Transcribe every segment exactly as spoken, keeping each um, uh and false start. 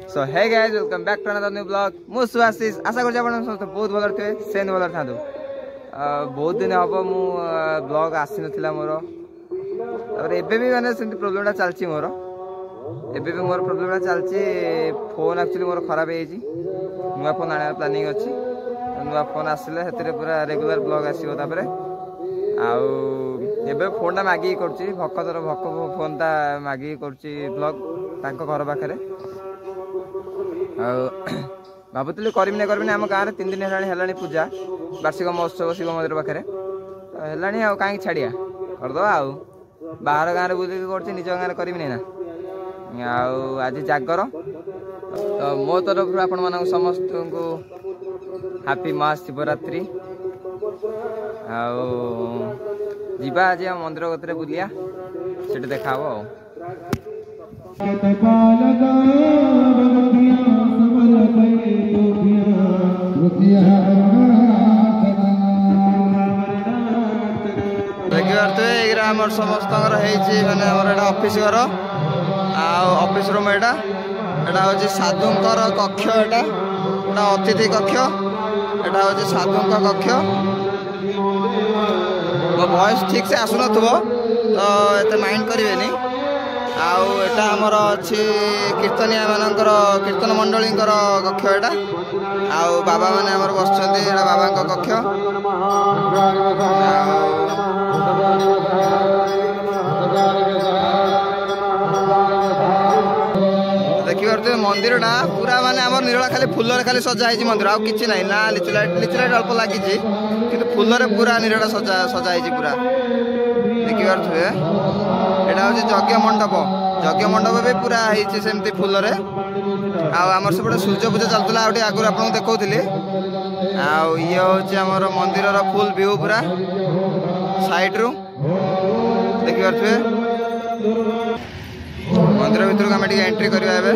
So hey guys welcome back to another new blog मु सुआशीष आशा कर समस्त बहुत भल थे से भल था बहुत दिन हम मु ब्लॉग आसी नथिला मोर और एबे भी माने सेंती प्रॉब्लमटा चलची मोर एबे भी मोर प्रॉब्लमटा चलची फोन एक्चुअली मोर खराब हे जी नुआ फोन आने प्लानिंग अछि नुआ फोन आसिले हेतरे पूरा रेगुलर ब्लॉग आसीबो तापरे आउ एबे फोनटा मागी करची भक्कतर भक्क फोनटा मागी करची ब्लॉग तांको घर पाखरे भावुली करमी करमी आम गाँव में तीन दिन है पूजा वार्षिक महोत्सव शिव मंदिर पाखे है कहीं छाड़िया करदे आउ बाहर गाँव में बुलिक कर निज गाँव में करमी ना आज जागर तो मो तरफ आपण मान समस्त को हैप्पी महाशिवरात्रि आवा आज मंदिर गति बुलिया से देखा देखिए समस्त माने ऑफिस घर ऑफिस रूम एटा एटा हूँ साधुंकर कक्ष एटा एटा अतिथि कक्ष एटा हूँ साधुंक कक्ष वॉइस ठीक से आसुन तो एत माइंड करें आउ एटा हमर अछि कीर्तनिया मानकर कीर्तन मंडली कक्ष एटा आउ बाबा माने हमर बसचंदी एटा बाबा कक्ष देखिए मंदिरटा पूरा माने हमर निरला खाली फुलर खाली सजा है मंदिर आउ किछि नाही ना लिचु लाइट लिचु लाइट अल्प लागी किंतु फुलर पूरा निरला सजा सजा है पूरा देखिए एटा हूँ यज्ञ मंडप यज्ञ मंडप भी पूरा होमती फुल आमर सेपटे सूर्य पूजा चलता आगे आगुरी आपको देखी ये हूँ मंदिर फुल व्यू पूरा साइड रू देखिए मंदिर भर आम एंट्री करवा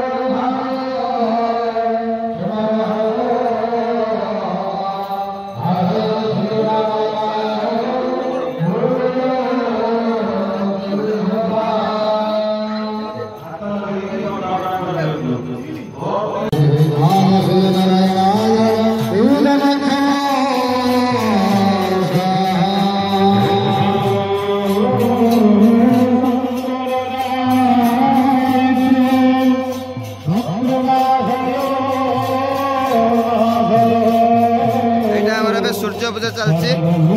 सूर्य पूजा चलती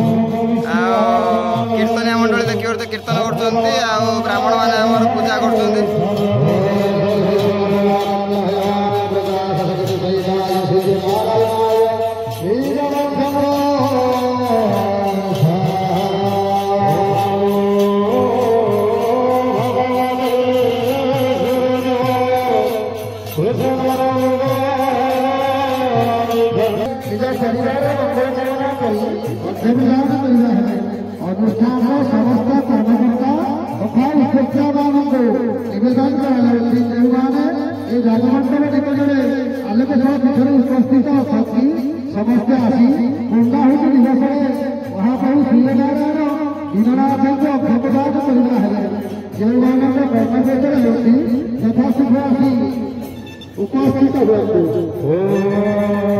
कीर्तनिया मंडली देखिए कीर्तन कर ब्राह्मण मैंने पूजा कर अनुष्ठान समस्त कर्मकर्ता तथा शिक्षावान को निवेदन कराने जगमंडल निकटने आलोक पीछे उपस्थित अति समस्ते आसी पूर्णाहुति दिवस महाप्रभु श्रीनारायण दीननाथ को अभ्यप्रदान करना जो कर्मक्षेत्र होती यथाशीघ्र आसी उपस्थित हुए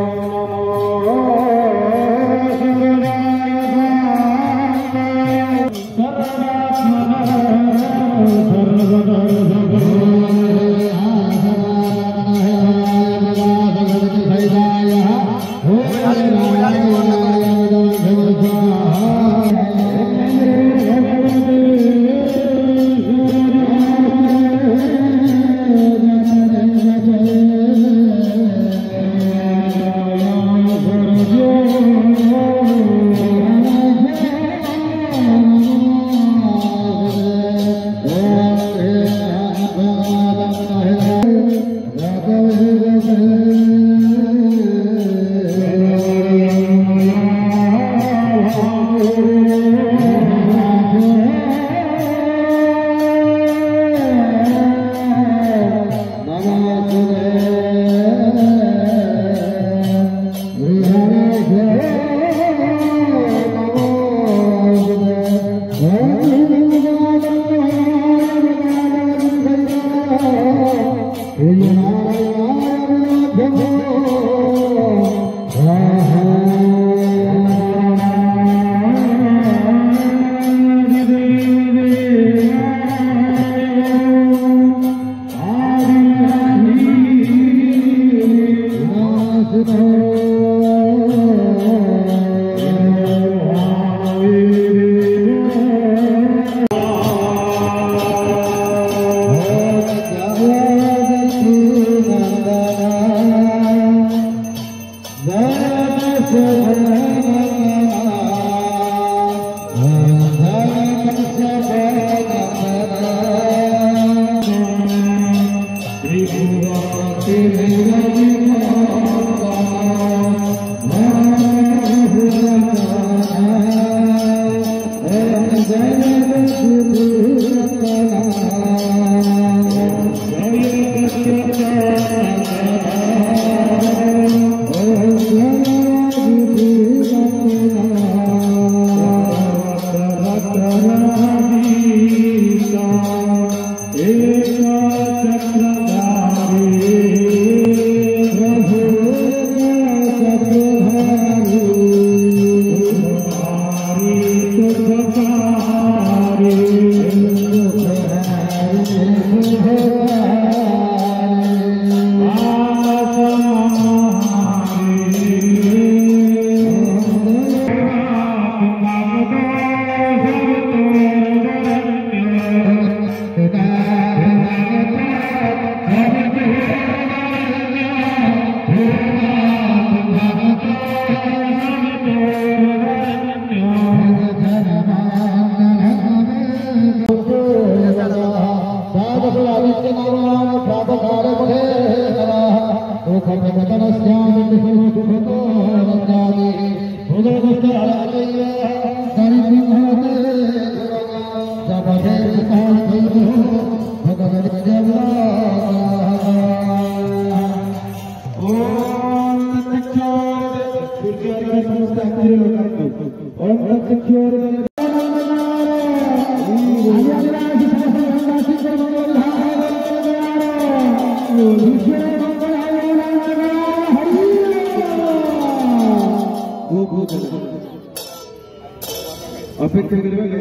अपेक्षा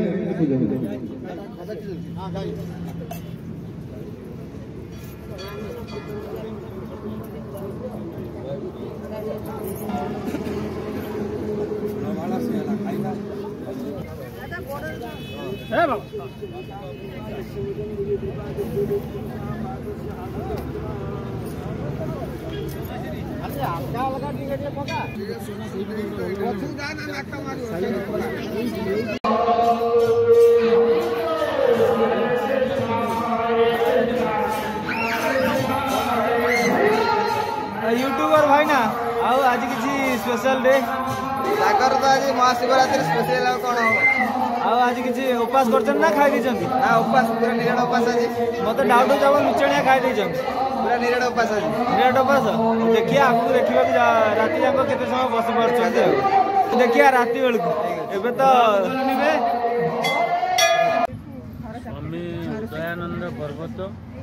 यूट्यूबर भाई ना आओ आज किसी स्पेशल डे ताकर तो आज महाशिवरात्रि स्पेशल आ कोन आओ आज किसी उपास करछन ना खाइ दिछन ना उपास पूरा निराड उपास आज मते डाउट जाव मिचणिया खाइ दिछन पूरा निराड उपास आज निराड उपास देखिया आपको देखिबा कि राति जाको केते समय बस परछन देखिया राति बेलकु एबे तो स्वामी दयानंद पर्वत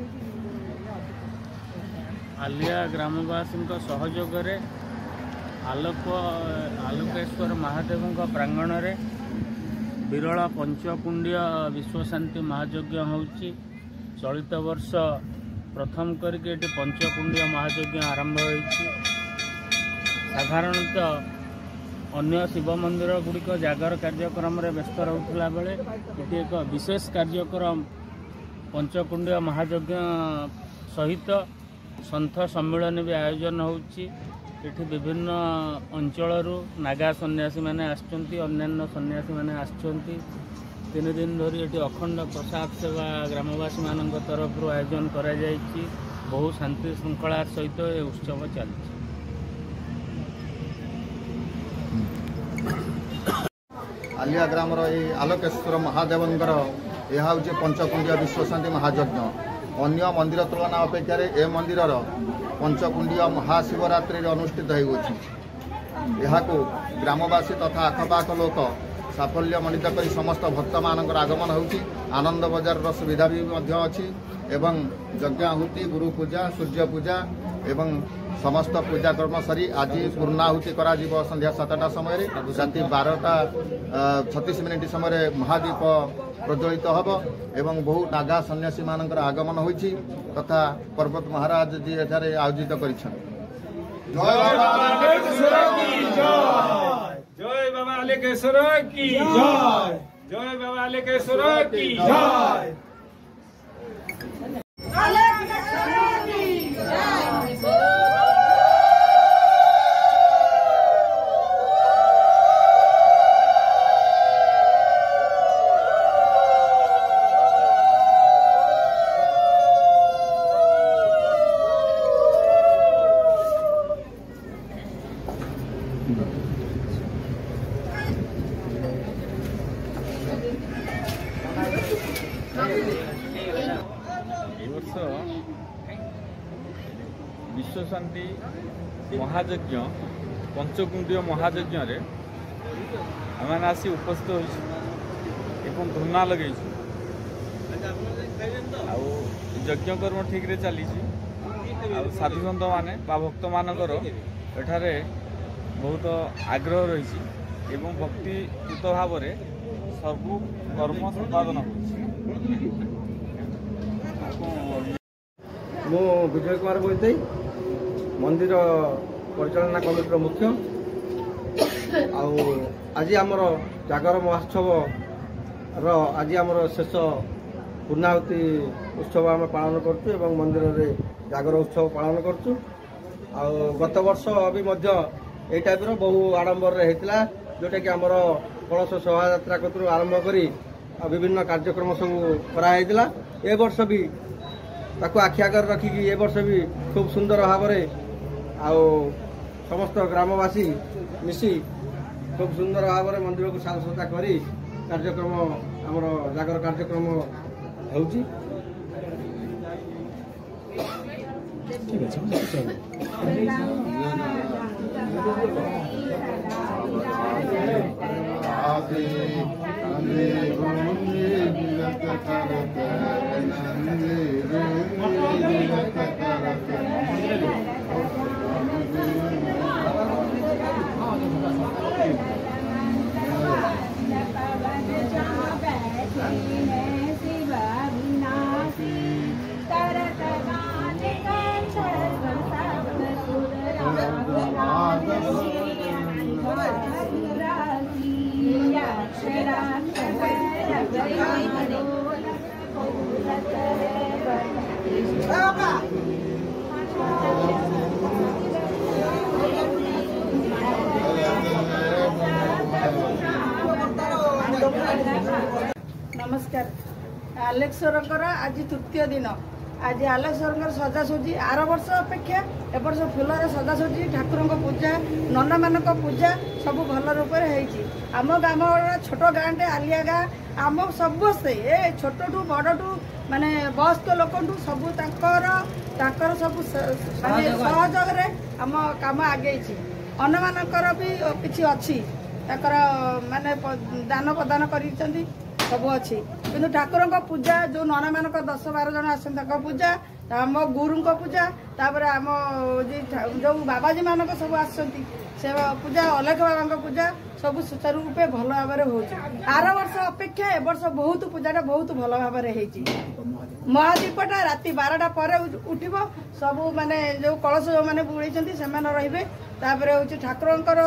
आलिया ग्रामवासी सहयोग आलोक आलोकेश्वर महादेव प्रांगण में विरला पंचकुंडीय विश्वशांति महायज्ञ होउची। चलित वर्ष प्रथम करके पंचकुंडीय महायज्ञ आरंभ होइची। साधारणतः अन्य शिव मंदिर गुड़िक जागर कार्यक्रम में व्यस्त रोला बेले ये एक विशेष कार्यक्रम पंचकुंडीय महायज्ञ सहित सन्थ सम्मेलन भी आयोजन होउची। एठी विभिन्न अंचल नागा सन्यासी मैंने आसचंती अन्यान्य सन्यासी मैंने आसचंती। तीन दिन धरी एठी अखंड प्रसाद सेवा ग्रामवासी मान तरफ आयोजन करा जायछि। बहु शांति श्रृंखला सहित ए उत्सव चलछि। आलिया ग्राम आलोकेश्वर महादेवंकर यह हूँ पंचकुंडीय विश्वशांति महायज्ञ। अन्य मंदिर तुलना अपेक्षा ए मंदिर पंचकुंडीय महाशिवरात्रि अनुष्ठित होती। ग्रामवासी तथा आखपाख लोक साफल्य मणित कर समस्त भक्त मान आगमन होती आनंद बजार सुविधा भी अच्छी एवं यज्ञ आहुति गुरु पूजा सूर्य पूजा एवं समस्त पूजा कर्म सरी आज पूर्णाहुति करा संध्या सातटा समय राति बारटा छत्तीस मिनिट समय महादीप प्रज्वलित हम एवं बहु नागा सन्यासी मान आगमन होती तथा पर्वत महाराज जी एठारे आयोजित कर जय बाबा आलेकेश्वर की जय जय बाबा आलेकेश्वर की जय विश्व शांति महायज्ञ पंचकुंडीय महायज्ञ आम आसी उपस्थित हो धूना लगे यज्ञ कर्म ठीक रे चली साधु सत मैंने भक्त मानकर एठारे बहुत आग्रह रही एवं भक्तियुत भाव में सर्व कर्म संपादन मु विजय कुमार बोलते मंदिर परिचालना कमिटी मुख्य आज आमर जागर महोत्सव रो आज आमर शेष पूर्णाहुति उत्सव आम पालन करूँ मंदिर रे जागर उत्सव पालन करूँ गत वर्ष भी यही टाइप बहु आडंबर होता जोटा कि आमर कलश शोभा यात्रा कतु आरंभ कर विभिन्न कार्यक्रम सब कराइला ए वर्ष भी ताकू आखि आगर रखिकी ए वर्ष भी खूब सुंदर भाव में समस्त ग्रामवासी मिसी खूब सुंदर भाव में मंदिर को साजसज्जा कर कार्यक्रम आमर जागर कार्यक्रम होउची नमस्कार आलेश्वर आज तृतीय दिन आज आलेश्वर सजासजी आर वर्ष अपेक्षा ए वर्ष फुलर सजासजी ठाकुर पूजा नना मान पूजा सब भल रूप आम गाँव छोट गाँटे आलिया गाँ आम समस्ते ए छोट टू बड़ टू माने वयस्क लोक सब ताकर सब सहयोग आम काम आगे अन्न मानकर भी किसी अच्छी माने दान प्रदान कर सब अच्छी कि ठाकुर पूजा जो नना मान दस बार जन आस पूजा आम गुरु पूजा तापर आम जो बाबाजी मान सब आस पूजा अलेख बाबा पूजा सब सुचारू रूपे भल भाव में हो आर वर्ष अपेक्षा ए वर्ष बहुत पूजाटा बहुत भल भाव में महादीपटा राति बारटा पर उठिब सब माने जो कलश जो मैंने बुड़े से रे तापर हूँ ठाकुर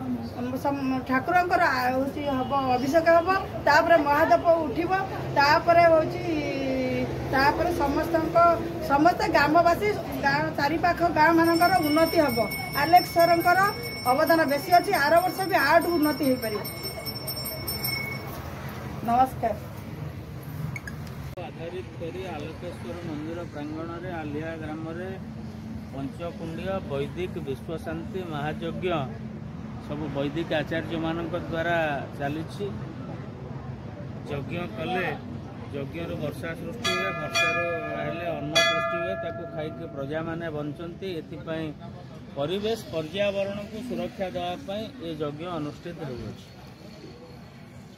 ठाकुर हम अभिषेक हम तापर महादीप उठिब तापर हूँ समस्त समस्त ग्रामवासी गाँव चारिपाख गाँ मानकर उन्नति हम आलेश्वर अवदान बेसी अच्छी आर वर्ष भी आठ उन्नति हो पार नमस्कार आधारित कर आलोकेश्वर मंदिर प्रांगण में आलिया ग्राम पंचकुंडीय वैदिक विश्व शांति महायज्ञ सब वैदिक आचार्य मान द्वारा चली यज्ञ कले यज्ञ वर्षा सृष्टि हुए वर्षार हेले अन्न सृष्टि हुए ताकू खाई प्रजा माने बंचती एथिपाई परिवेश पर्यावरण को सुरक्षा देवाई ये यज्ञ अनुष्ठित हो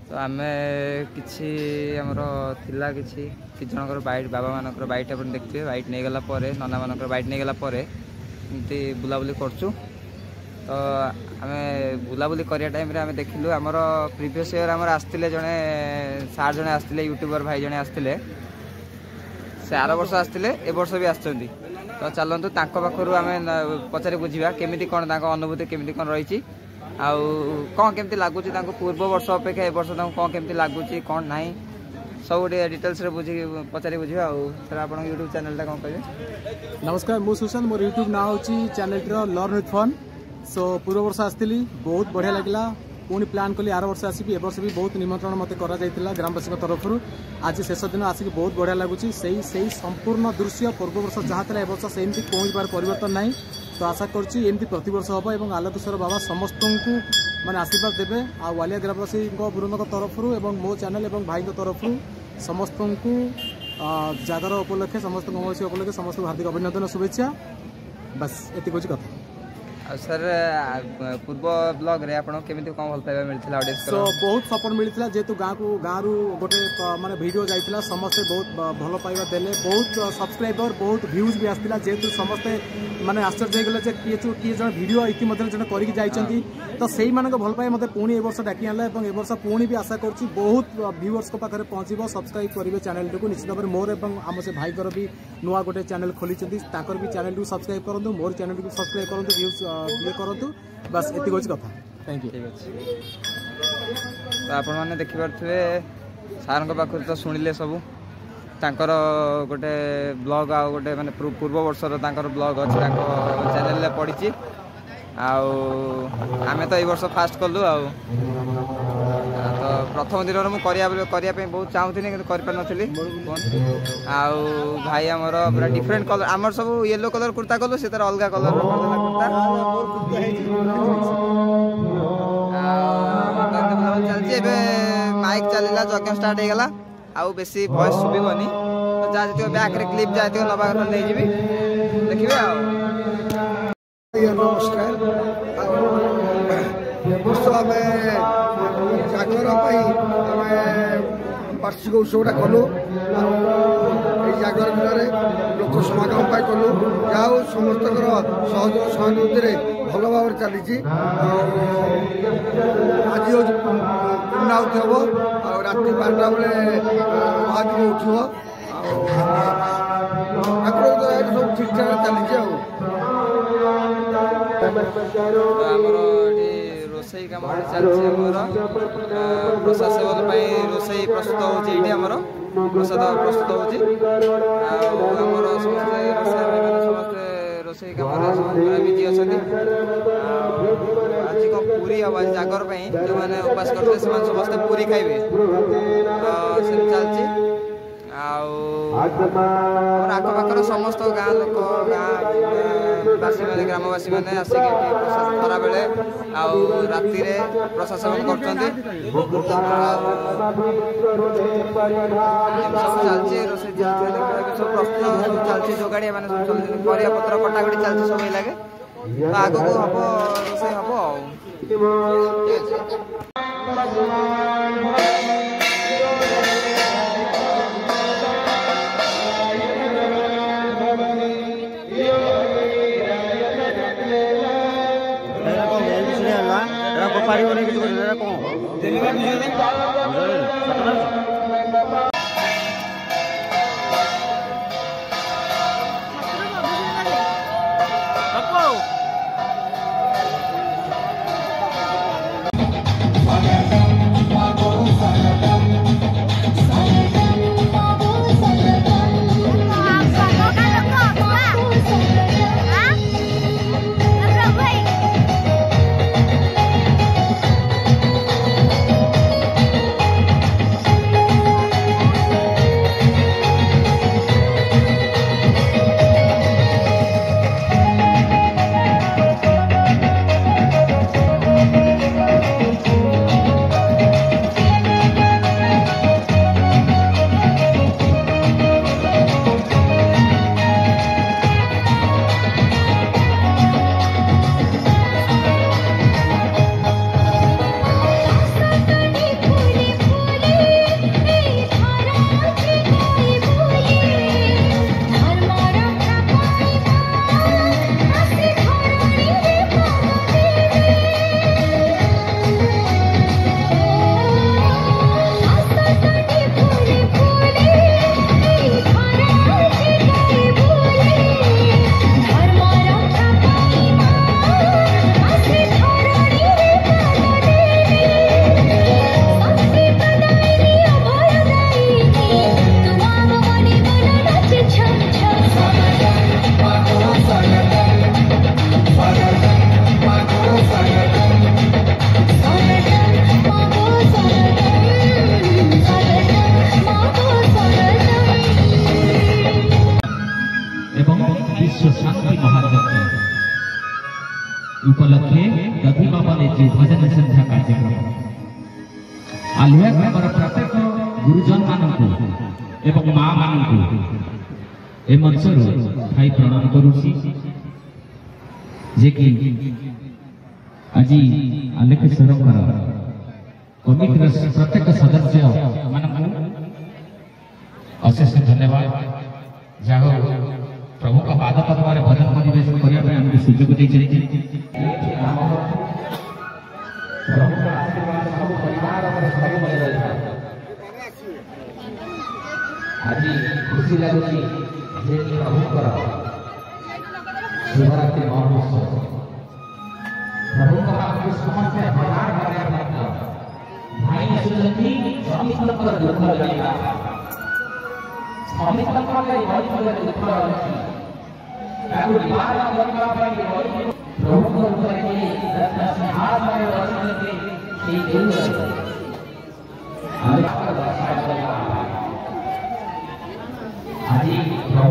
तो आम कि आमर थिला किसी जनकर बैट बाबा मानकर बैट आप देखिए बैट नहीं गला नना मानकर बैट नहीं गला एमती बुलाबुली करचु। तो आम बुलाबुली करिया टाइम रे आम देखिलु आमर प्रीवियस ईयर आमर आसते जड़े सार जड़े आसते यूट्यूबर भाई जड़े आसते से आर वर्ष आसते ए वर्ष भी आसछंती। तो चलतु पाखु आम पचारि बुझा केमी कौन अनुभूति केमी कौन रही आउ कौन केमती लगुच पूर्व वर्ष अपेक्षा ए वर्ष कौन केमती लगुच कौन ना सब डिटेल्स रे बुझी पचारि बुझा सर आप यूट्यूब चैनल कौन कहे। नमस्कार मु सुशांत मोर यूट्यूब ना हूँ channel learn with fun. So पूर्व वर्ष आसती बहुत बढ़िया लगे पुणी प्लान कली आर वर्ष आसबि ए वर्ष भी बहुत निमंत्रण मत कर ग्रामवासी तरफ आज शेष दिन आसिक बहुत बढ़िया लगुच से संपूर्ण दृश्य पूर्व वर्ष जहाँ था ए वर्ष सेमती कौन बार परिवर्तन ना। तो आशा करमती प्रतिवर्ष हम और आलोकेश्वर बाबा समस्त को माने आशीर्वाद देवे आ वालिया ग्रामवासी वृंद तरफ मो चैनल और भाई तरफ समस्त को जागर उपलक्षे समस्त अमावासी उपलक्षे समस्त हार्दिक अभिनंदन शुभेच्छा बस एति कुछ कथा। सर पूर्व ब्लॉग रे आपण केमिति कोन भल पाइबा मिलथिला ऑडियंस सो बहुत सपोर्ट मिलथिला जेतु गाँ को गाँ रु गोटे माने वीडियो जाइथिला समस्त बहुत भल पाइबा देले बहुत सब्सक्राइबर बहुत व्यूज भी आस्थिला जेतु समस्त माने आश्चर्य गले जे किए छु किए जण वीडियो इतिमध्ये जण करिक जाइचंती। तो सेही मानक भल पाए मते पुणी ए वर्ष डाकी आला एवं ए वर्ष पुणी भी आशा करछि बहुत व्यूअर्स को पाखरे पहुंचीबो सब्सक्राइब करिवे चैनल को निश्चित भाव मोर एवं आम से भाई कर भी नुआ गोटे चैनल खोलिचंती ताकर भी चैनल को सब्सक्राइब करंतु मोर चैनल को सब्सक्राइब करंतु व्यूज ये करंतु बस एति गोच कथा। Thank you. तो आपण माने देखि परथुवे सार को पाखर तो सुनिले सब तांकर गोटे ब्लॉग आ गोटे माने पूर्व वर्षर तांकर ब्लॉग अछि तांको चैनल ले पडिछि आमे तो ए वर्ष फास्ट कलु आ तो प्रथम दिन में करने बहुत चाहूनी कि करें आउ भाई आमर पूरा डिफरेंट कलर आमर सब येलो कलर कुर्ता कलु से तार अलग कलर चलती माइक चलला जज्ञ स्टार्ट होगा आउ बेसी वॉइस शुभनी तो जहाँ जी बैक रे क्लिप जाती नवा नहीं जी देखिए नमस्कार वर्ष आम जागर आम वार्षिक उत्सवटा कलु जागर दिन लोक समागम कलु जहाँ समस्त सहयोग सहानुभूति भल भाव चली आज हूँ पूर्णाहुति हम राति बारटा बेले महादीप उठब ठाकुर सब ठीक ठाक चली रोसई कम चलती प्रसाद सेवन रोसई प्रस्तुत होमर प्रसाद प्रस्तुत होमर समस्ते समस्ते रोसई कम बिजी अच्छा आज कौन पूरी हम आज जागर जो मैंने उपास करते समस्ते पूरी खाइबे से चलती आखपाखर समस्त गाँ लोक गाँवासी मैंने ग्रामवासी मैंने आसिक खरा बेले राति प्रसाद सेवन कर चलती रोसे सब प्रस्तुत चलती जोगाड़िया मैंने परिया पत्र कटाकटी चलती सब लगे तो आग को हम रोसे हम उपलक्षे दधिमापा नेत्री भजन संध्या कार्यक्रम आलिया ग्रामर प्रत्येक गुरुजन मानक एवं माँ मानक ए मंचर थाई प्रणाम करुछि जे कि आज आलेखेश्वर कमिटीर प्रत्येक सदस्य मानक अशेष धन्यवाद जहाँ प्रभु का पाद पद्म भजन परिवेशन करने आमको सुजोग देते आज खुशी लगुच प्रभुकर शिवरात्रि महोत्सव प्रभु समस्ते हजार भाई आसुँच समस्त दुख लगा समस्त दुख आज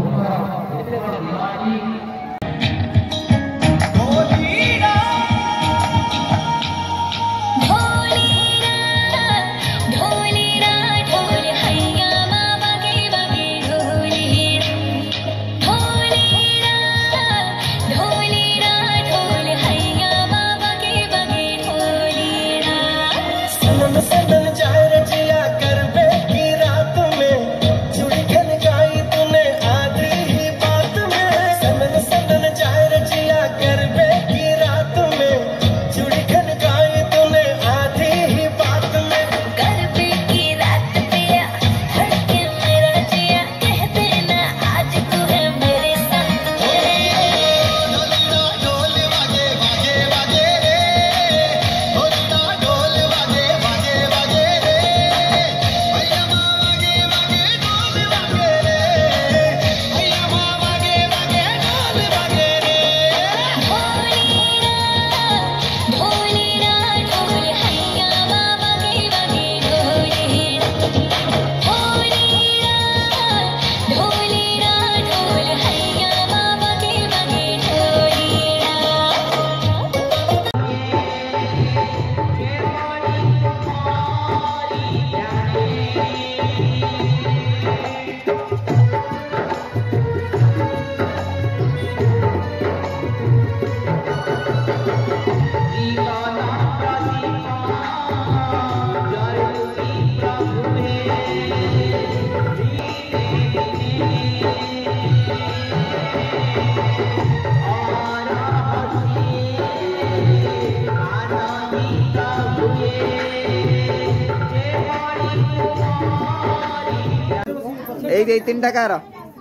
এই তিন টাকার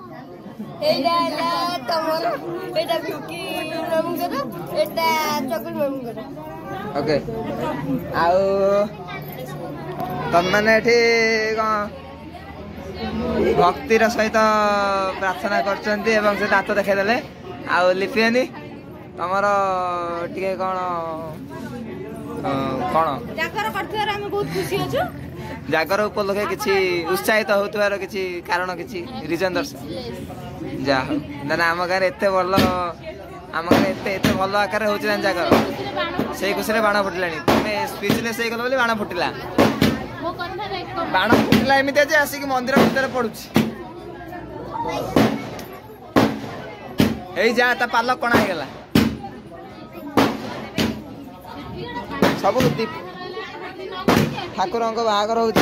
এইটা হলো তোমার এটা বিকি মামুঙ্গর এটা চকুল মামুঙ্গর ওকে আউ তমମାନେ এଠି ভক্তির সহিত প্রার্থনা করছন্তি এবং সে দাঁত দেখাই দেলে আউ লিপিয়ানি তোমার টিকে কোন কোন জাগর করথিবার আমি বহুত খুশি আছো জাগর উপলক্ষে কিছু উৎসাহিত হউতবার কিছু কারণ কিছু রিজন দর্শন যা হোক না আম গাঁরে এতে ভাল আম গাঁরে এতে এতে ভাল আকারে হচ্ছে জাগর সেই খুশিরে বাণ ফুটিলানি তুমি স্পিচলেস হয়ে গেল বলে বাণ ফুটিলা বাণ ফুটিলা এমিতি যে আসিকি মন্দির ভিতরে পড়ুছি এই যা তা পাল কଣା হয়েগলা ସବୁ ଠାକୁରଙ୍କ ବାହାଘର ହଉଛି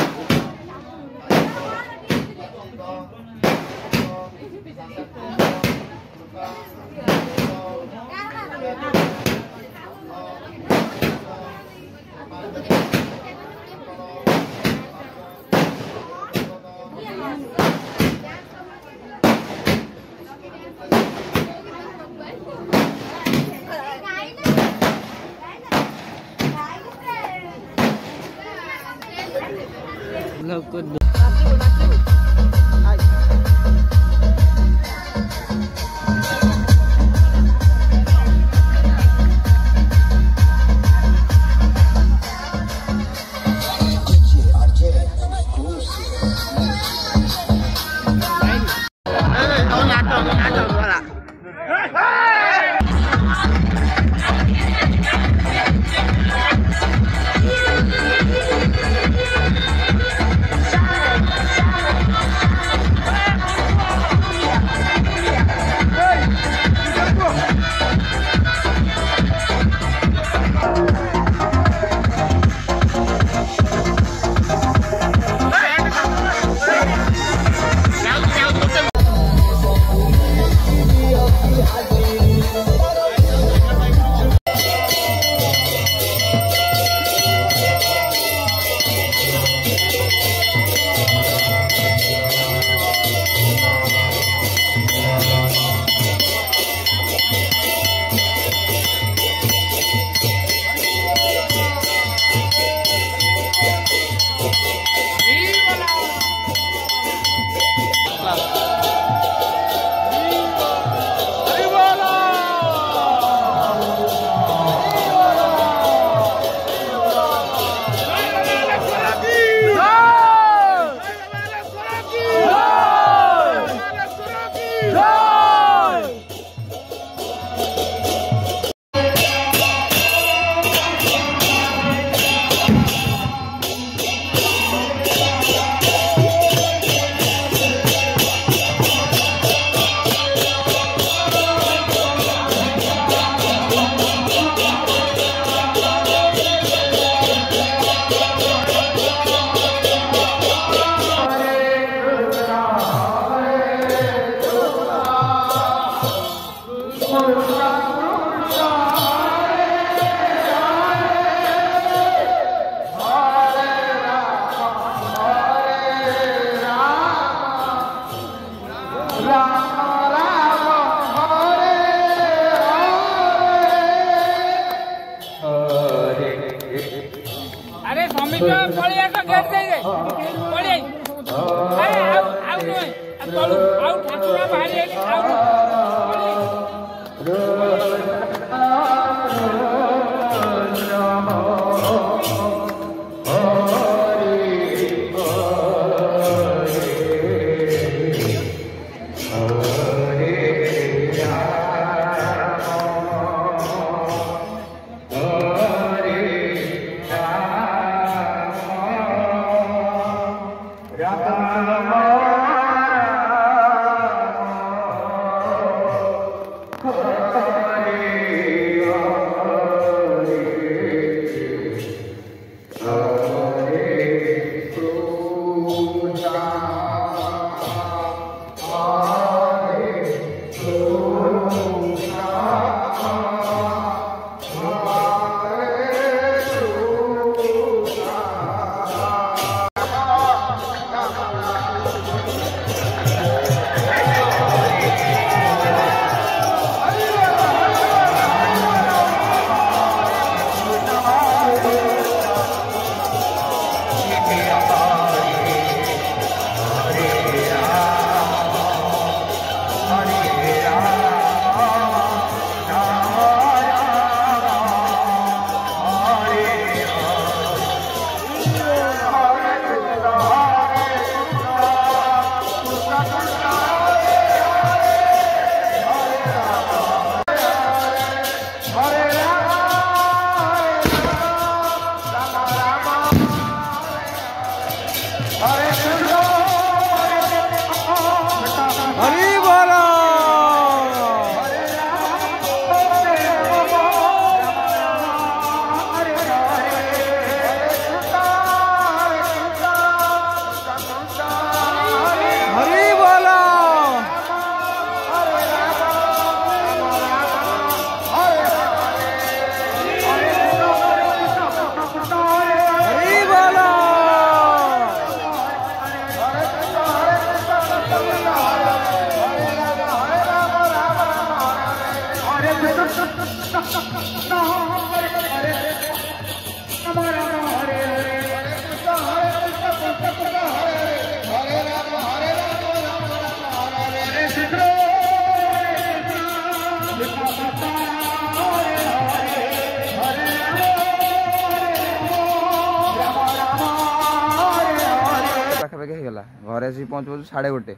पाखापाखि होगा घरे आसिक पहुँच पहुँच साढ़े गोटे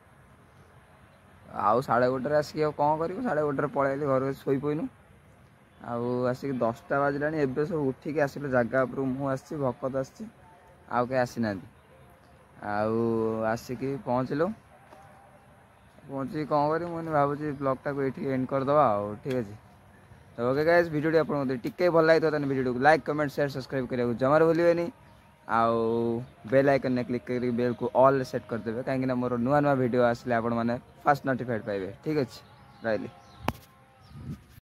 आउ साढ़े गोटे आसिक कौन कर साढ़े गोटे पलैली घर शोई पईनु आसिक दसटा बाजिला एवं सब उठिक आसिले जगह उपर मुझे आसी भकत आसी आउ कहीं आसी ना आसिक पहुँचलु पहुँची कौन कर मुझे भावुँ ब्लॉगटा को ये एंड करदे आउ ठीक अच्छे तो ओके गाइस वीडियो आपको टिके भल लगी तो वीडियो को लाइक कमेंट शेयर सब्सक्राइब करने को जमार भूलें आउ बेल आइकन ने क्लिक कर बेल को ऑल सेट करदे कहीं मोर नुआ नुआ वीडियो आसले आपण मैंने फास्ट नोटिफाइड पाइबे ठीक अच्छे रही।